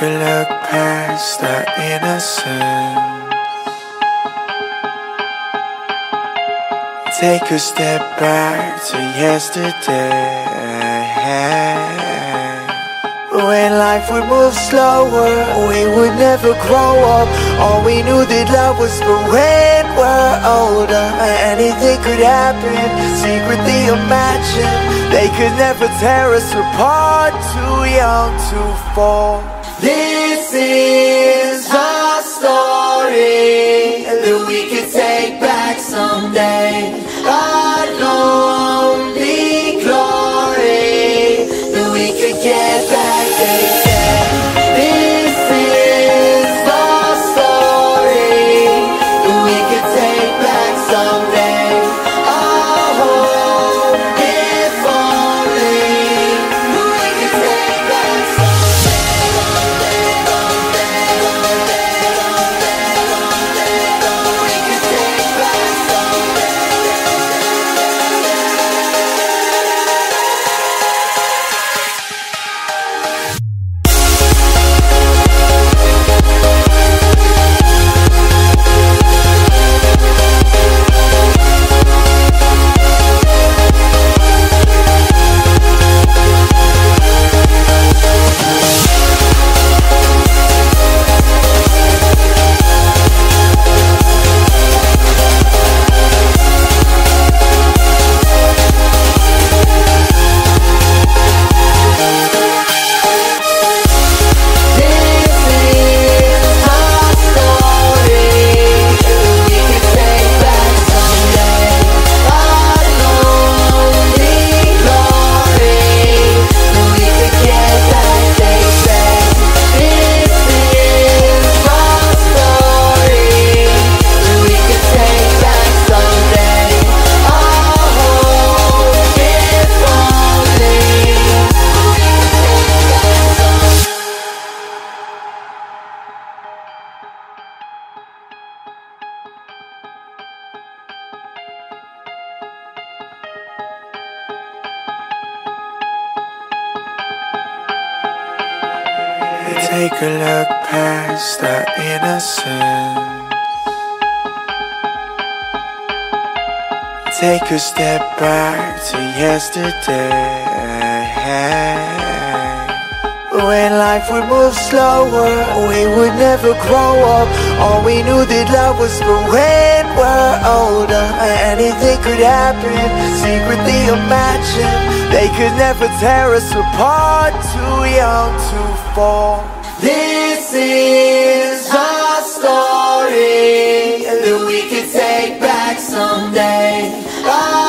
Take a look past our innocence. Take a step back to yesterday. When life would move slower, we would never grow up. All we knew that love was for when we're older. Anything could happen, secretly imagine. They could never tear us apart, too young to fall. This is our story that we could take back someday. Our lonely glory that we could get back, they said. This is our story that we could take back someday. Oh, if only we could take back Take a look past our innocence. Take a step back to yesterday. When life would move slower, we would never grow up. All we knew that love was for when we're older. Anything could happen, secretly imagine. They could never tear us apart, too young to fall. This is our story that we could take back someday.